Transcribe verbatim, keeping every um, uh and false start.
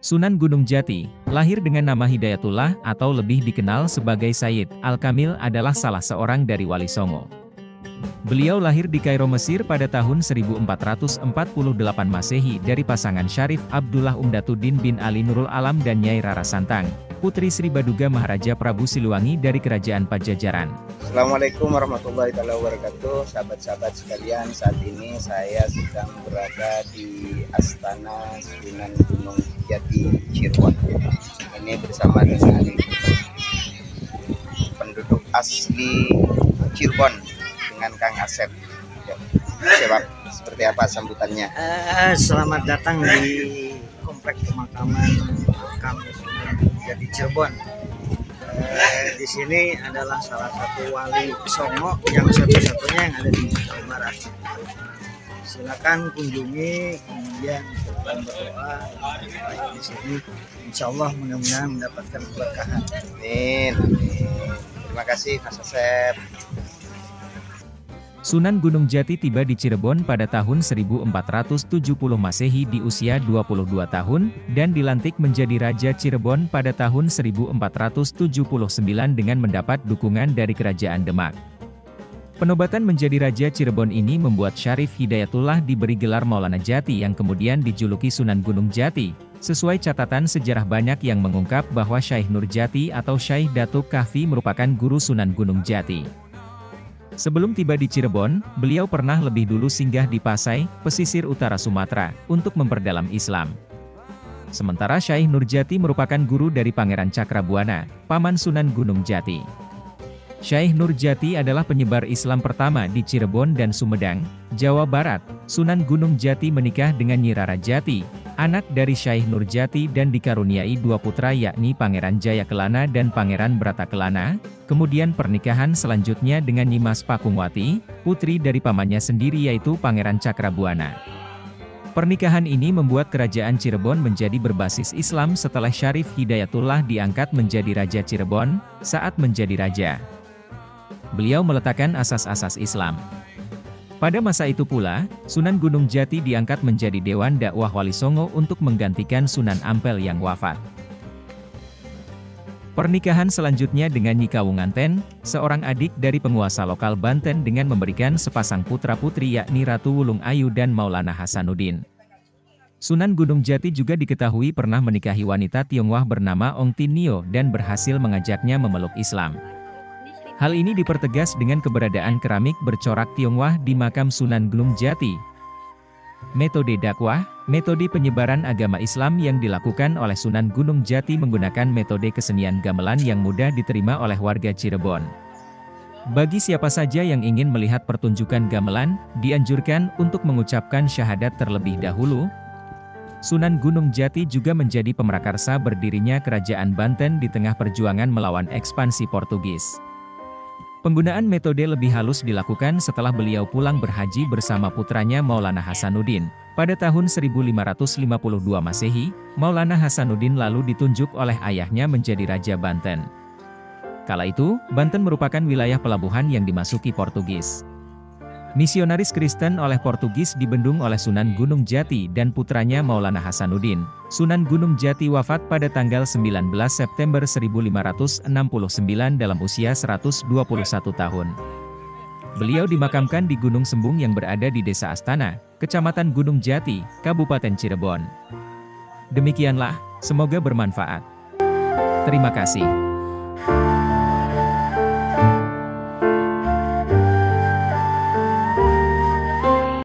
Sunan Gunung Jati, lahir dengan nama Hidayatullah atau lebih dikenal sebagai Sayyid Al-Kamil adalah salah seorang dari Wali Songo. Beliau lahir di Kairo, Mesir pada tahun seribu empat ratus empat puluh delapan Masehi dari pasangan Syarif Abdullah Umdatuddin bin Ali Nurul Alam dan Nyai Rara Santang, putri Sri Baduga Maharaja Prabu Siliwangi dari Kerajaan Pajajaran. Assalamualaikum warahmatullahi wabarakatuh, sahabat-sahabat sekalian. Saat ini saya sedang berada di Astana Sunan Gunung Jati, Cirebon. Ini bersama dengan penduduk asli Cirebon dengan Kang Asep. Siap, seperti apa sambutannya? Uh, selamat datang di komplek pemakaman makam Sunan Gunung Jati Cirebon. Uh, di sini adalah salah satu wali songo yang satu-satunya yang ada di Jawa Barat. Silakan kunjungi, kemudian berdoa di sini. Insya Allah mudah-mudahan mendapatkan keberkahan. Amin. Terima kasih Mas Asep. Sunan Gunung Jati tiba di Cirebon pada tahun seribu empat ratus tujuh puluh Masehi di usia dua puluh dua tahun, dan dilantik menjadi Raja Cirebon pada tahun seribu empat ratus tujuh puluh sembilan dengan mendapat dukungan dari Kerajaan Demak. Penobatan menjadi Raja Cirebon ini membuat Syarif Hidayatullah diberi gelar Maulana Jati yang kemudian dijuluki Sunan Gunung Jati. Sesuai catatan sejarah banyak yang mengungkap bahwa Syekh Nur Jati atau Syekh Datuk Kahfi merupakan guru Sunan Gunung Jati. Sebelum tiba di Cirebon, beliau pernah lebih dulu singgah di Pasai, pesisir utara Sumatera, untuk memperdalam Islam. Sementara Syekh Nur Jati merupakan guru dari Pangeran Cakrabuana, paman Sunan Gunung Jati. Syekh Nur Jati adalah penyebar Islam pertama di Cirebon dan Sumedang, Jawa Barat. Sunan Gunung Jati menikah dengan Nyi Rara Jati, anak dari Syekh Nur Jati, dan dikaruniai dua putra yakni Pangeran Jaya Kelana dan Pangeran Brata Kelana. Kemudian pernikahan selanjutnya dengan Nyi Mas Pakungwati, putri dari pamannya sendiri yaitu Pangeran Cakrabuana. Pernikahan ini membuat kerajaan Cirebon menjadi berbasis Islam setelah Syarif Hidayatullah diangkat menjadi Raja Cirebon. Saat menjadi raja, beliau meletakkan asas-asas Islam. Pada masa itu pula, Sunan Gunung Jati diangkat menjadi Dewan Dakwah Wali Songo untuk menggantikan Sunan Ampel yang wafat. Pernikahan selanjutnya dengan Nyi Kawunganten, seorang adik dari penguasa lokal Banten, dengan memberikan sepasang putra-putri yakni Ratu Wulung Ayu dan Maulana Hasanuddin. Sunan Gunung Jati juga diketahui pernah menikahi wanita Tionghoa bernama Ong Tin Nio dan berhasil mengajaknya memeluk Islam. Hal ini dipertegas dengan keberadaan keramik bercorak Tionghoa di makam Sunan Gunung Jati. Metode dakwah, metode penyebaran agama Islam yang dilakukan oleh Sunan Gunung Jati menggunakan metode kesenian gamelan yang mudah diterima oleh warga Cirebon. Bagi siapa saja yang ingin melihat pertunjukan gamelan, dianjurkan untuk mengucapkan syahadat terlebih dahulu. Sunan Gunung Jati juga menjadi pemrakarsa berdirinya Kerajaan Banten di tengah perjuangan melawan ekspansi Portugis. Penggunaan metode lebih halus dilakukan setelah beliau pulang berhaji bersama putranya Maulana Hasanuddin. Pada tahun seribu lima ratus lima puluh dua Masehi, Maulana Hasanuddin lalu ditunjuk oleh ayahnya menjadi Raja Banten. Kala itu, Banten merupakan wilayah pelabuhan yang dimasuki Portugis. Misionaris Kristen oleh Portugis dibendung oleh Sunan Gunung Jati dan putranya Maulana Hasanuddin. Sunan Gunung Jati wafat pada tanggal sembilan belas September seribu lima ratus enam puluh sembilan dalam usia seratus dua puluh satu tahun. Beliau dimakamkan di Gunung Sembung yang berada di Desa Astana, Kecamatan Gunung Jati, Kabupaten Cirebon. Demikianlah, semoga bermanfaat. Terima kasih.